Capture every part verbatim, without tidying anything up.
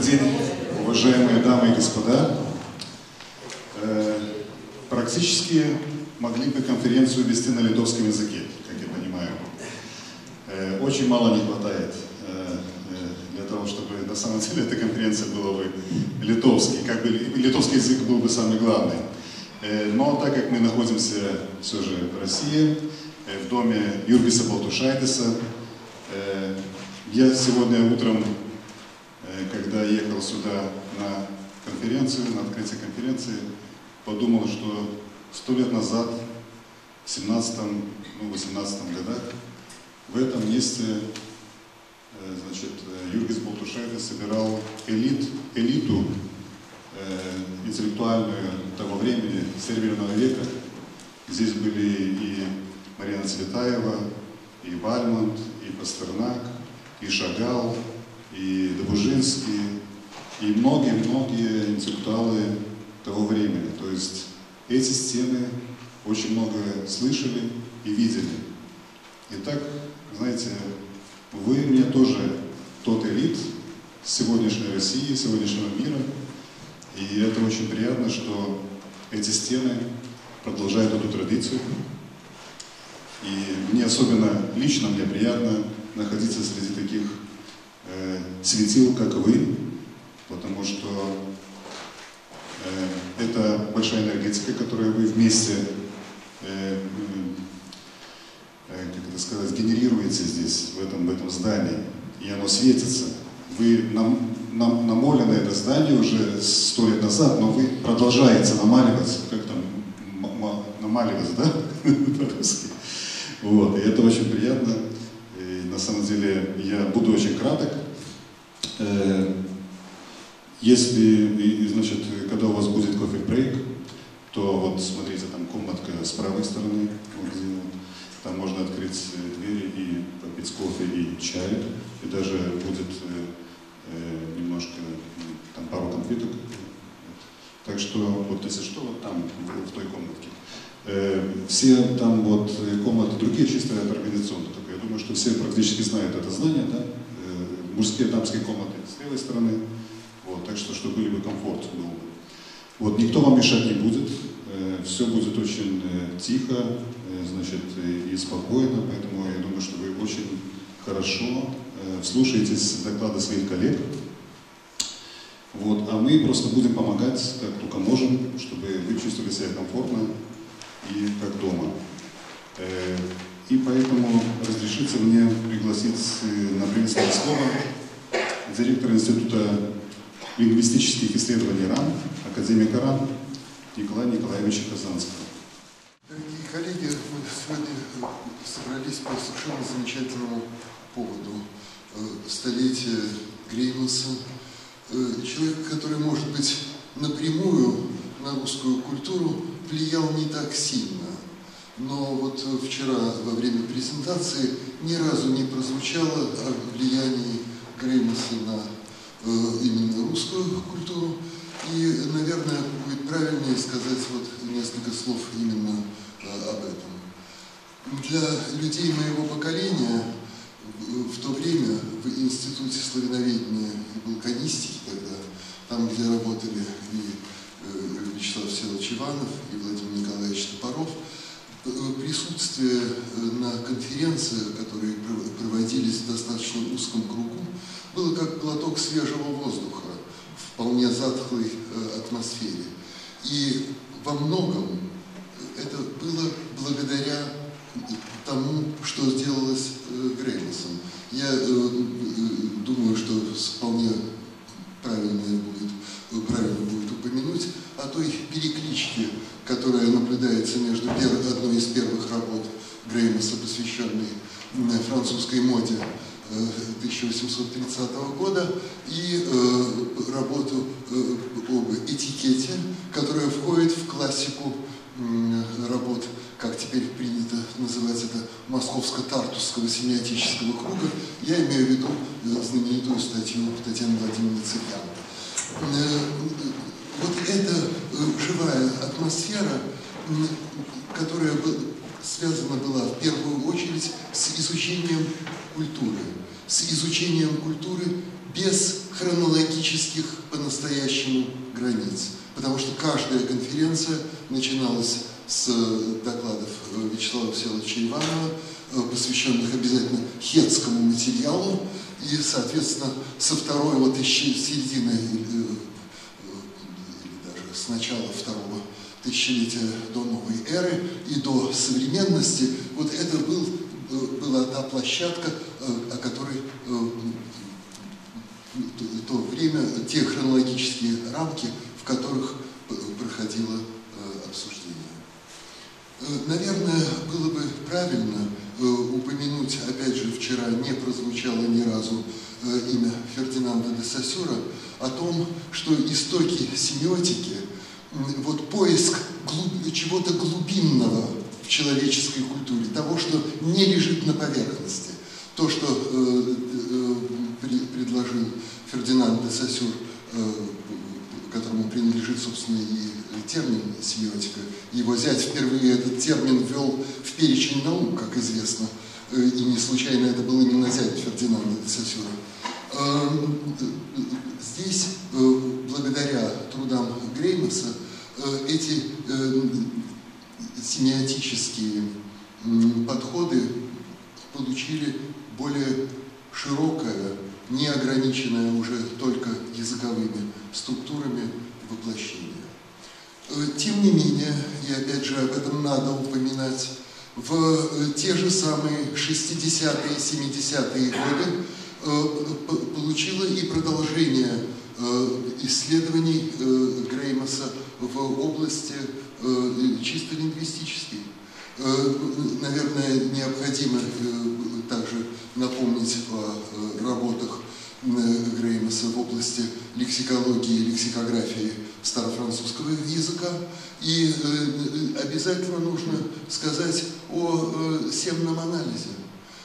день, уважаемые дамы и господа. Практически могли бы конференцию вести на литовском языке, как я понимаю. Очень мало не хватает для того, чтобы на самом деле эта конференция была бы литовский, как бы литовский язык был бы самый главный. Но так как мы находимся все же в России, в доме Юргиса Балтушайтиса, я сегодня утром, когда ехал сюда на конференцию, на открытие конференции, подумал, что сто лет назад, в семнадцатом, ну, восемнадцатом годах, в этом месте, значит, Юргис Балтушайтис собирал элит, элиту э, интеллектуальную того времени, Серебряного века. Здесь были и Марина Цветаева, и Бальмонт, и Пастернак, и Шагал, и Добужинский, и многие-многие интеллектуалы того времени. То есть эти стены очень много слышали и видели. Итак, знаете, вы мне тоже тот элит сегодняшней России, сегодняшнего мира. И это очень приятно, что эти стены продолжают эту традицию. И мне особенно, лично мне приятно находиться среди таких э, светил, как вы, потому что э, это большая энергетика, которую вы вместе, э, э, как это сказать, генерируете здесь, в этом, в этом здании, и оно светится. Вы нам, нам намолены это здание уже сто лет назад, но вы продолжаете намаливать, как там, намаливать, да, по-русски. Вот, и это очень приятно. И на самом деле я буду очень краток. Если, значит, когда у вас будет кофе-брейк, то вот смотрите, там комнатка с правой стороны, вот где вот, там можно открыть двери и попить кофе и чай, и даже будет э, немножко, там пару конфеток. Так что, вот если что, вот там, в, в той комнатке. Все там вот комнаты другие, чисто это организационно. Только я думаю, что все практически знают это знание, да? Мужские, дамские комнаты с левой стороны. Вот, так что, чтобы были бы комфорт был бы. Вот, никто вам мешать не будет. Все будет очень тихо, значит, и спокойно. Поэтому я думаю, что вы очень хорошо слушаетесь доклады своих коллег. Вот, а мы просто будем помогать, как только можем, чтобы вы чувствовали себя комфортно и как дома. И поэтому разрешите мне пригласить на приветственное слово директора Института лингвистических исследований РАН, академика РАН Николая Николаевича Казанского. Дорогие коллеги, мы сегодня собрались по совершенно замечательному поводу. Столетие Греймаса. Человек, который, может быть, напрямую на русскую культуру влиял не так сильно. Но вот вчера во время презентации ни разу не прозвучало о влиянии Греймаса на э, именно русскую культуру. И, наверное, будет правильнее сказать вот несколько слов именно э, об этом. Для людей моего поколения в то время в Институте славяноведения и балканистики, тогда, там, где работали и Вячеслав Всеволодович Иванов и Владимир Николаевич Топоров, присутствие на конференциях, которые проводились в достаточно узком кругу, было как глоток свежего воздуха в вполне затхлой атмосфере. И во многом это было благодаря тому, что сделалось Греймасом. Я думаю, что вполне правильно будет, правильно будет упомянуть о той перекличке, которая наблюдается между одной из первых работ Греймаса, посвященной французской моде тысяча восемьсот тридцатого года, и работу об этикете, которая входит в классику работ, как теперь принято называть это, московско-тартусского семиотического круга. Я имею в виду знаменитую статью Татьяны Владимировны Цыган. Вот эта живая атмосфера, которая связана была в первую очередь с изучением культуры, с изучением культуры без хронологических по-настоящему границ. Потому что каждая конференция начиналась с докладов Вячеслава Всеволодовича Иванова, посвященных обязательно хетскому материалу, и, соответственно, со второй вот середины, или даже с начала второго тысячелетия до новой эры и до современности, вот это был, была та площадка, о которой то время, те хронологические рамки, в которых проходило обсуждение. Наверное, было бы правильно упомянуть, опять же, вчера не прозвучало ни разу имя Фердинанда де Сосюра, о том, что истоки семиотики, вот поиск глуб, чего-то глубинного в человеческой культуре, того, что не лежит на поверхности, то, что э, э, предложил Фердинанд де Сосюр, э, которому принадлежит, собственно, и термин семиотика. Его зять впервые этот термин ввел в перечень наук, как известно, и не случайно это был именно зять Фердинанда де Сосюра. Здесь, благодаря трудам Греймаса, эти семиотические подходы получили более широкое, не ограниченное уже только языковыми структурами воплощения. Тем не менее, и опять же об этом надо упоминать, в те же самые шестидесятые, семидесятые годы получило и продолжение исследований Греймаса в области чисто лингвистической. Наверное, необходимо также напомнить о работах Греймаса в области лексикологии и лексикографии старофранцузского языка. И обязательно нужно сказать о семном анализе.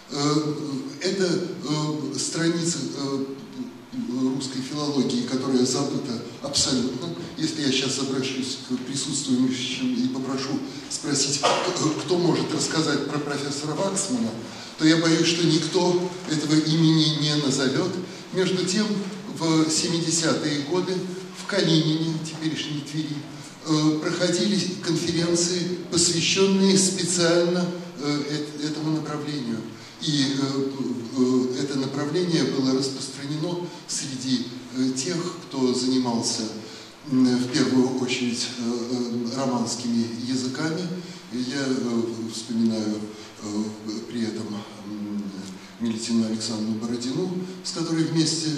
Это страница русской филологии, которая забыта абсолютно. Если я сейчас обращусь к присутствующим и попрошу спросить, кто может рассказать про профессора Ваксмана, то я боюсь, что никто этого имени не назовет. Между тем, в семидесятые годы в Калинине, теперешней Твери, проходили конференции, посвященные специально этому направлению. И это направление было распространено среди тех, кто занимался в первую очередь романскими языками. Я вспоминаю при этом Мелитину Александровну Бородину, с которой вместе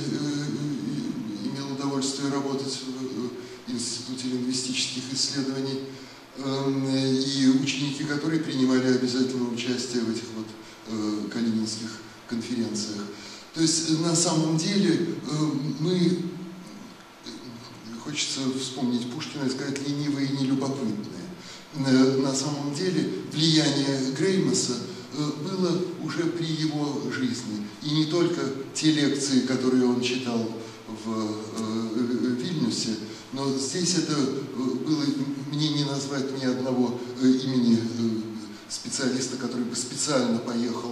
имел удовольствие работать в Институте лингвистических исследований, и ученики, которые принимали обязательное участие в этих вот калининских конференциях. То есть на самом деле мы, хочется вспомнить Пушкина и сказать, ленивые и нелюбопытные. На самом деле влияние Греймаса было уже при его жизни. И не только те лекции, которые он читал в Вильнюсе, но здесь это было, мне не назвать ни одного имени специалиста, который бы специально поехал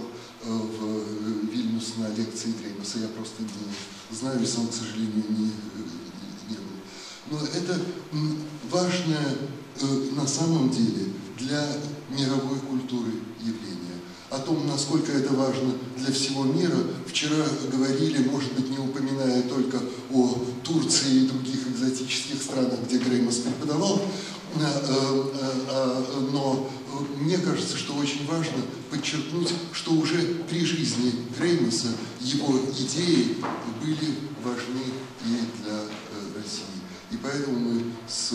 в Вильнюс на лекции Греймаса. Я просто не знаю и сам, к сожалению, не, не был. Но это важное на самом деле для мировой культуры явление. О том, насколько это важно для всего мира, вчера говорили, может быть, не упоминая только о Турции и других экзотических странах, где Греймас преподавал, но мне кажется, что очень важно подчеркнуть, что уже при жизни Греймаса его идеи были важны и для России. И поэтому мы с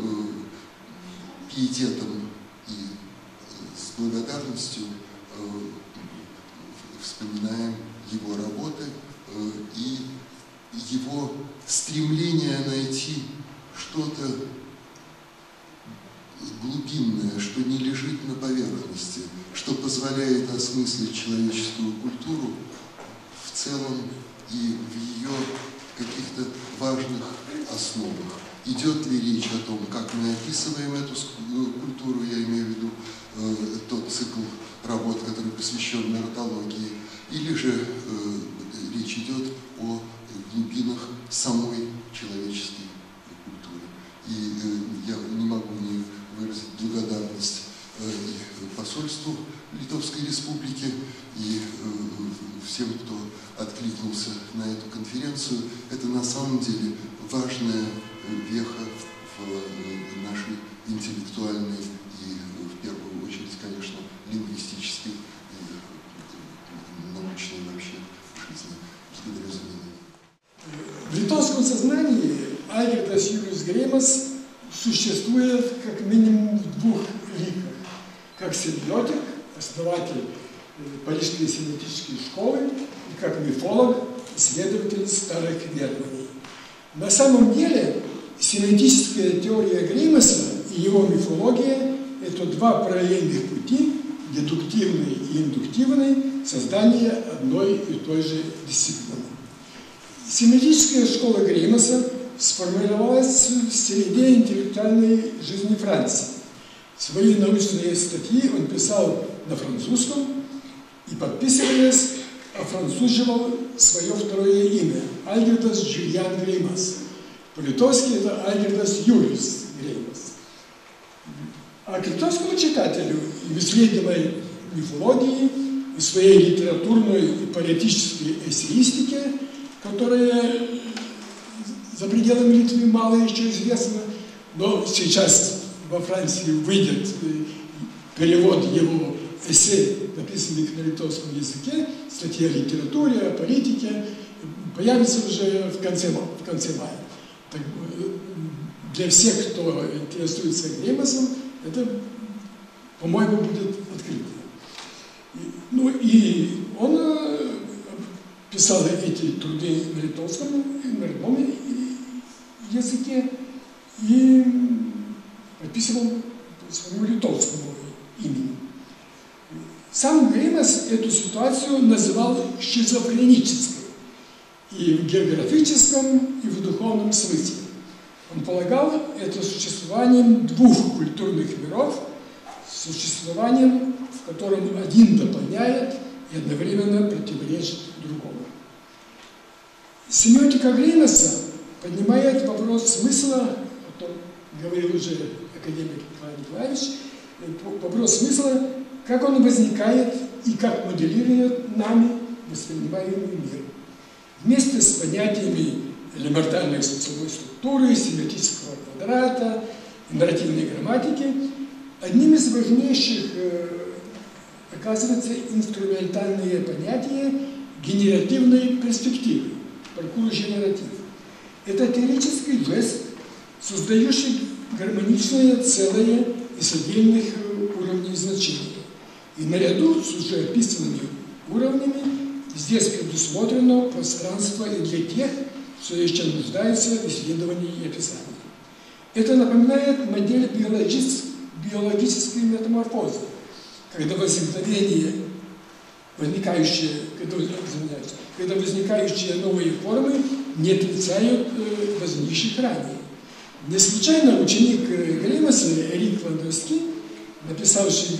пиететом и с благодарностью вспоминаем его работы и его стремление найти что-то глубинное, что не лежит на поверхности, что позволяет осмыслить человеческую культуру в целом и в ее каких-то важных основах. Идет ли речь о том, как мы описываем эту культуру, я имею в виду э, тот цикл работ, который посвящен нарратологии, или же э, речь идет о глубинах самой человеческой культуры. И я не могу не выразить благодарность и посольству Литовской Республики, и всем, кто откликнулся на эту конференцию. Это на самом деле важная веха в нашей интеллектуальной и, в первую очередь, конечно, лингвистической и научной вообще жизни. Благодарю за внимание. В литовском сознании Альгирdas Julius Greimas существует как минимум в двух ликах. Как семиотик, основатель Парижской семиотической школы, и как мифолог, исследователь старых верований. На самом деле, семиотическая теория Греймаса и его мифология – это два параллельных пути, дедуктивный и индуктивный, создания одной и той же дисциплины. Семиотическая школа Греймаса сформировалась в среде интеллектуальной жизни Франции. Свои научные статьи он писал на французском и, подписываясь, офранцуживал свое второе имя – Альгирdas Julian Greimas. По-литовски это Альгирdas Julius Greimas. А к литовскому читателю и в исследуемой мифологии, и своей литературной и поэтической эссеистике, которая за пределами Литвы мало еще известна, но сейчас во Франции выйдет перевод его эссе, написанных на литовском языке, статьи о литературе, о политике, появится уже в конце, в конце мая. Так, для всех, кто интересуется Греймасом, это, по-моему, будет открытие. Ну и он писал эти труды на литовском, на родном языке и подписывал своему литовскому имени. Сам Греймас эту ситуацию называл шизофренической и в географическом, и в духовном смысле. Он полагал это существованием двух культурных миров, существованием, в котором один дополняет и одновременно противоречит другому. Семиотика Греймаса поднимает вопрос смысла, о том говорил уже академик Николай Николаевич, вопрос смысла, как он возникает и как моделирует нами воспринимаемый мир. Вместе с понятиями элементарной социальной структуры, семиотического квадрата, нарративной грамматики, одним из важнейших э, оказывается инструментальное понятие генеративной перспективы, паркур-генератив. Это теоретический жест, создающий гармоничное целое из отдельных уровней значения. И наряду с уже описанными уровнями здесь предусмотрено пространство и для тех, кто еще нуждается в исследовании и описании. Это напоминает модель биологической, биологической метаморфозы, когда возникновение, возникающие, когда, когда возникающие новые формы не отрицают э, возникших ранее. Не случайно ученик Греймаса Эрик Ландовский, написавший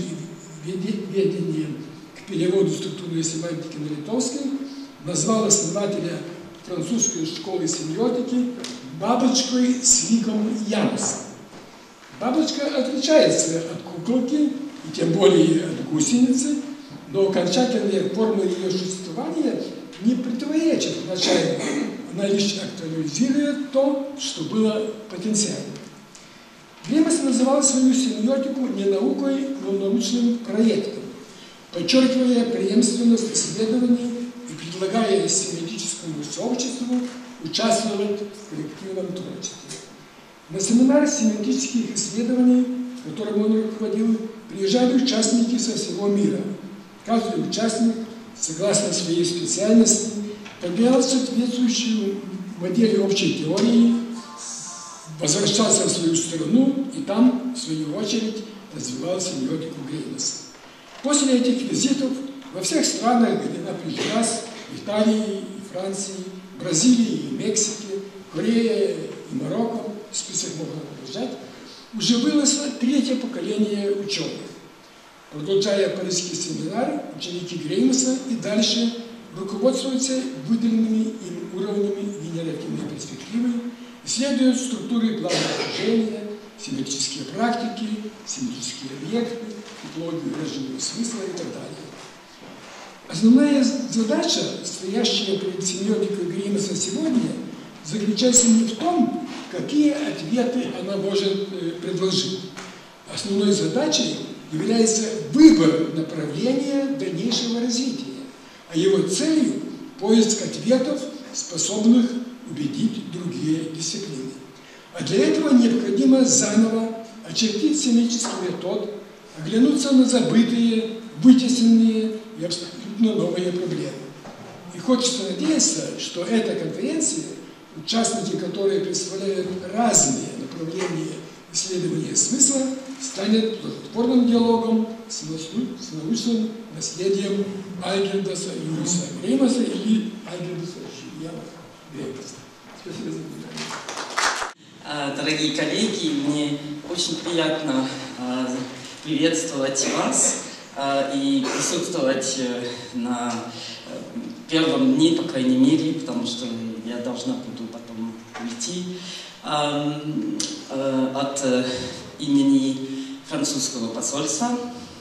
введение к переводу структурной семантики на литовский, назвал основателя французской школы семиотики бабочкой с ликом Януса. Бабочка отличается от куколки, и тем более от гусеницы, но окончательная форма ее существования не противоречит началу. Она лишь актуализирует то, что было потенциально. Греймас называл свою семиотику не наукой, но научным проектом, подчеркивая преемственность исследований и предлагая семиотическому сообществу участвовать в коллективном творчестве. На семинар семиотических исследований, которым он руководил, приезжали участники со всего мира. Каждый участник, согласно своей специальности, подбирал соответствующую модель общей теории, возвращался в свою страну и там, в свою очередь, развивал семиотику Греймаса. После этих визитов во всех странах, где она прижилась, в Италии, и Франции, Бразилии, и Мексике, Корее и Марокко, список можно продолжать, уже выросло третье поколение ученых. Продолжая парижский семинар, ученики Греймаса и дальше руководствуются выделенными им уровнями генеративной перспективы, исследуют структуры плана движения, семиотические практики, семиотические объекты, типологию выраженного смысла и так далее. Основная задача, стоящая перед семиотикой Греймаса сегодня, заключается не в том, какие ответы она может предложить. Основной задачей является выбор направления дальнейшего развития, а его целью – поиск ответов, способных убедить другие дисциплины. А для этого необходимо заново очертить семиотический метод, оглянуться на забытые, вытесненные и абсолютно новые проблемы. И хочется надеяться, что эта конференция, участники которой представляют разные направления исследования смысла, станет плодотворным диалогом с, с научным наследием Альгердаса Юриса Греймаса или Альгердаса Жильяна Греймаса. Спасибо за внимание. Дорогие коллеги, мне очень приятно приветствовать вас и присутствовать на первом дне, по крайней мере, потому что я должна буду потом уйти, от имени французского посольства,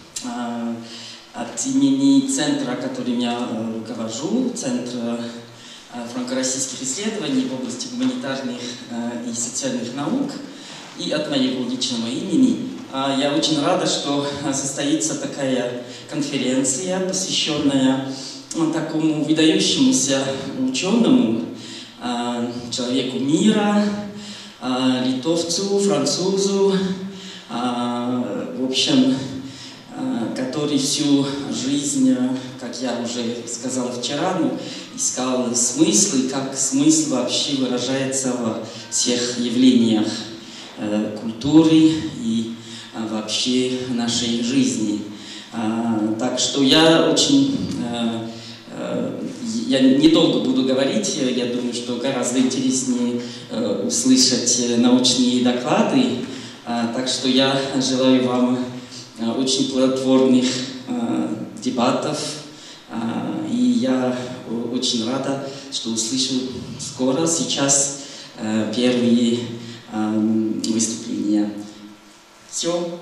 от имени центра, которым я руковожу, Центра франко-российских исследований в области гуманитарных и социальных наук, и от моего личного имени. Я очень рада, что состоится такая конференция, посвященная такому выдающемуся ученому, человеку мира, литовцу, французу, в общем, который всю жизнь, как я уже сказала вчера, ну, искал смысл, и как смысл вообще выражается во всех явлениях культуры и вообще нашей жизни. Так что я очень... Я недолго буду говорить, я думаю, что гораздо интереснее услышать научные доклады. Так что я желаю вам очень плодотворных дебатов. И я очень рада, что услышу скоро, сейчас первые выступления. Все.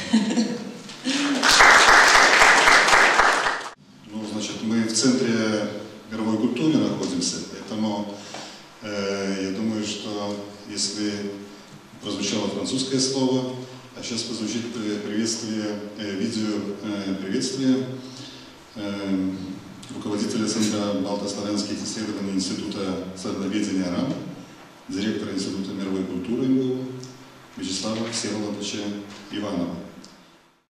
Ну, значит, мы в центре мировой культуры находимся, поэтому э, я думаю, что если прозвучало французское слово, а сейчас прозвучит приветствие, э, видео э, приветствие э, руководителя Центра Балтославянских исследований Института страноведения РАН, директора Института мировой культуры МГУ Вячеслава Всеволодовича Иванова.